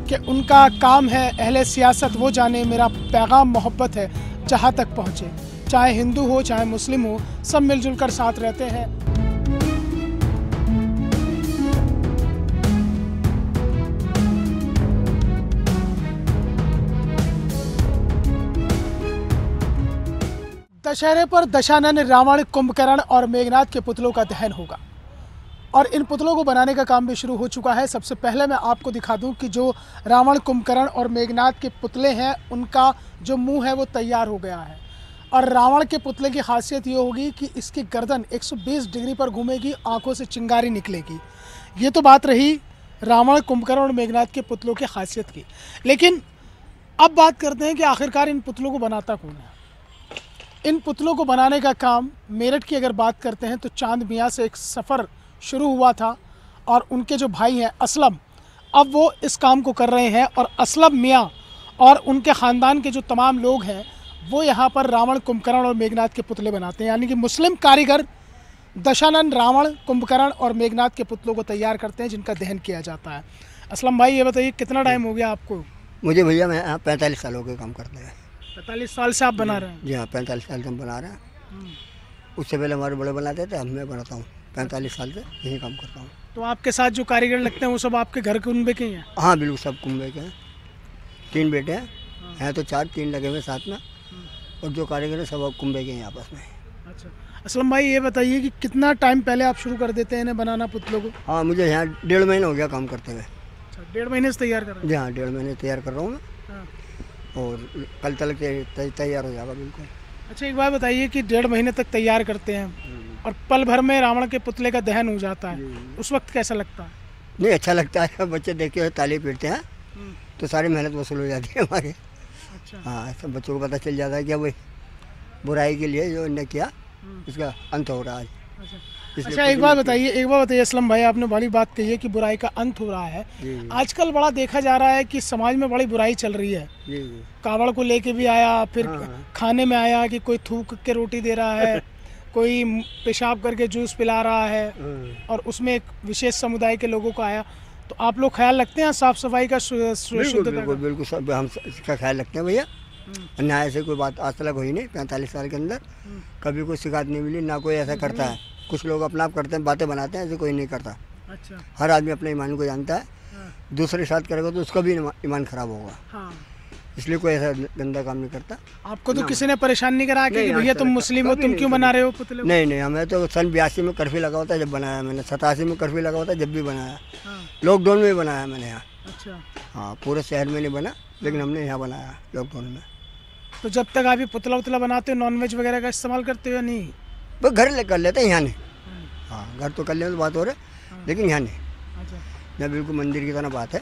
कि उनका काम है अहले सियासत वो जाने, मेरा पैगाम मोहब्बत है जहाँ तक पहुँचे। चाहे हिंदू हो चाहे मुस्लिम हो, सब मिलजुल कर साथ रहते हैं। दशहरे पर दशानन, रावण, कुंभकर्ण और मेघनाद के पुतलों का दहन होगा और इन पुतलों को बनाने का काम भी शुरू हो चुका है। सबसे पहले मैं आपको दिखा दूं कि जो रावण, कुंभकर्ण और मेघनाद के पुतले हैं, उनका जो मुंह है वो तैयार हो गया है। और रावण के पुतले की खासियत ये होगी कि इसकी गर्दन 120 डिग्री पर घूमेगी, आंखों से चिंगारी निकलेगी। ये तो बात रही रावण, कुंभकर्ण और मेघनाद के पुतलों की खासियत की। लेकिन अब बात करते हैं कि आखिरकार इन पुतलों को बनाता कौन है। इन पुतलों को बनाने का काम मेरठ की अगर बात करते हैं तो चांद मियाँ से एक सफ़र शुरू हुआ था और उनके जो भाई हैं असलम, अब वो इस काम को कर रहे हैं। और असलम मियाँ और उनके ख़ानदान के जो तमाम लोग हैं वो यहाँ पर रावण, कुंभकर्ण और मेघनाद के पुतले बनाते हैं। यानी कि मुस्लिम कारीगर दशानन, रावण, कुंभकर्ण और मेघनाद के पुतलों को तैयार करते हैं, जिनका दहन किया जाता है। असलम भाई, ये बताइए कितना टाइम हो गया आपको? मुझे भैया मैं 45 सालों के काम करते हैं। 45 साल से आप बना रहे हैं? जी हाँ, 45 साल से हम बना रहे हैं। उससे पहले हमारे बड़े बनाते थे, अब मैं बनाता हूँ। 45 साल से यही काम करता हूँ। तो आपके साथ जो कारीगर लगते हैं वो सब आपके घर कुंबे के ही हैं? हाँ बिल्कुल, सब कुंबे के हैं। 3 बेटे हैं तो 4, 3 लगे हुए साथ में, और जो कारीगर हैं सब कुंबे के हैं आपस में। अच्छा असलम भाई, ये बताइए कि कितना टाइम पहले आप शुरू कर देते हैं इन्हें बनाना, पुतलों को? हाँ, मुझे यहाँ 1.5 महीना हो गया काम करते हुए। अच्छा, 1.5 महीने से तैयार कर रहे हैं? जी हाँ, 1.5 महीने तैयार कर रहा हूँ मैं, और कल तक तैयार हो जाएगा बिल्कुल। अच्छा, एक बात बताइए कि 1.5 महीने तक तैयार करते हैं और पल भर में रावण के पुतले का दहन हो जाता है, उस वक्त कैसा लगता है? नहीं, अच्छा लगता है। बच्चे देखे हुए ताली पीटते हैं तो सारी मेहनत वसूल हो जाती है हमारी। अच्छा। हाँ, सब बच्चों को पता चल जाता है कि भाई बुराई के लिए जो इन्हें किया उसका अंत हो रहा है। अच्छा, एक बात बताइए असलम भाई, आपने बड़ी बात कही है कि बुराई का अंत हो रहा है। आजकल बड़ा देखा जा रहा है कि समाज में बड़ी बुराई चल रही है। कावड़ को लेके भी आया, फिर खाने में आया कि कोई थूक के रोटी दे रहा है, कोई पेशाब करके जूस पिला रहा है, और उसमें एक विशेष समुदाय के लोगों को आया। तो आप लोग ख्याल रखते हैं साफ सफाई का, शुद्धता का? बिल्कुल सब हम इसका ख्याल रखते हैं भैया। न्याय से कोई बात आज तक हुई नहीं, 45 साल के अंदर कभी कोई शिकायत नहीं मिली, ना कोई ऐसा करता है। कुछ लोग अपना आप करते हैं, बातें बनाते हैं, ऐसे कोई नहीं करता। अच्छा। हर आदमी अपने ईमान को जानता है। दूसरे साथ करेगा तो उसका भी ईमान खराब होगा। हाँ। इसलिए कोई ऐसा गंदा काम नहीं करता। आपको तो किसी ने परेशान नहीं करा कि भैया तुम मुस्लिम हो, तुम क्यों बना रहे हो पुतले? नहीं, हमें तो सन 82 में कर्फ्यू लगा होता है जब बनाया मैंने, 87 में कर्फ्यू लगा होता है जब भी बनाया। लॉकडाउन में बनाया मैंने यहाँ। अच्छा। हाँ, पूरे शहर में नहीं बना, लेकिन हमने यहाँ बनाया लॉकडाउन में। तो जब तक आप पुतला बनाते हो, नॉनवेज वगैरह का इस्तेमाल करते हो या नहीं? बस घर कर लेते हैं, यहाँ नहीं। हाँ, घर तो कर लेते तो बात हो रही, लेकिन यहाँ नहीं। अच्छा। यहाँ बिल्कुल मंदिर की तरह बात है।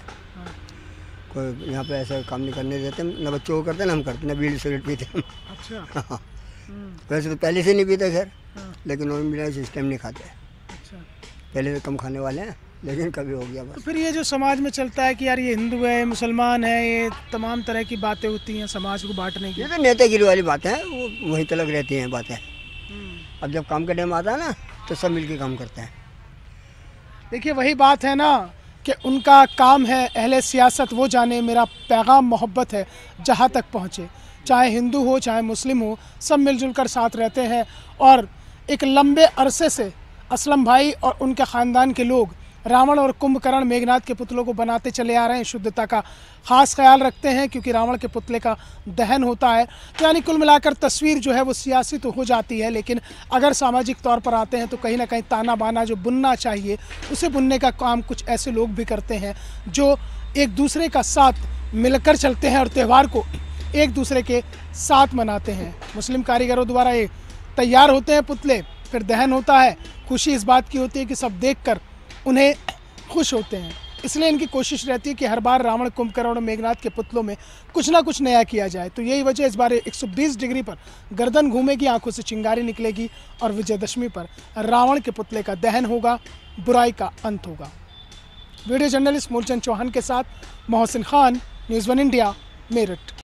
कोई यहाँ पे ऐसा काम नहीं करने देते, ना बच्चों को करते ना हम करते, ना बीड़ी सिगरेट पीते हम। अच्छा। हाँ, वैसे तो पहले से नहीं पीते खैर, लेकिन वो बिना सिस्टम नहीं खाते। अच्छा। पहले से कम खाने वाले हैं, लेकिन कभी हो गया बस। तो फिर ये जो समाज में चलता है कि यार ये हिंदू है, मुसलमान है, ये तमाम तरह की बातें होती हैं समाज को बांटने की। ये तो नेतागिरी वाली बातें हैं, वो वहीं तक रहती हैं बातें। अब जब काम का टाइम आता है ना तो सब मिलके काम करते हैं। देखिए, वही बात है ना कि उनका काम है अहले सियासत वो जाने, मेरा पैगाम मोहब्बत है जहाँ तक पहुँचे। चाहे हिंदू हो चाहे मुस्लिम हो, सब मिलजुल कर साथ रहते हैं। और एक लंबे अरसे से असलम भाई और उनके ख़ानदान के लोग रावण और कुंभकर्ण, मेघनाद के पुतलों को बनाते चले आ रहे हैं। शुद्धता का ख़ास ख्याल रखते हैं क्योंकि रावण के पुतले का दहन होता है। तो यानी कुल मिलाकर तस्वीर जो है वो सियासी तो हो जाती है, लेकिन अगर सामाजिक तौर पर आते हैं तो कहीं ना कहीं ताना बाना जो बुनना चाहिए उसे बुनने का काम कुछ ऐसे लोग भी करते हैं जो एक दूसरे का साथ मिलकर चलते हैं और त्यौहार को एक दूसरे के साथ मनाते हैं। मुस्लिम कारीगरों द्वारा ये तैयार होते हैं पुतले, फिर दहन होता है। खुशी इस बात की होती है कि सब देखकर उन्हें खुश होते हैं, इसलिए इनकी कोशिश रहती है कि हर बार रावण, कुंभकर्ण और मेघनाद के पुतलों में कुछ ना कुछ नया किया जाए। तो यही वजह इस बार 120 डिग्री पर गर्दन घूमेगी, आंखों से चिंगारी निकलेगी और विजयदशमी पर रावण के पुतले का दहन होगा, बुराई का अंत होगा। वीडियो जर्नलिस्ट मूलचंद चौहान के साथ मोहसिन खान, न्यूज़ 1 इंडिया, मेरठ।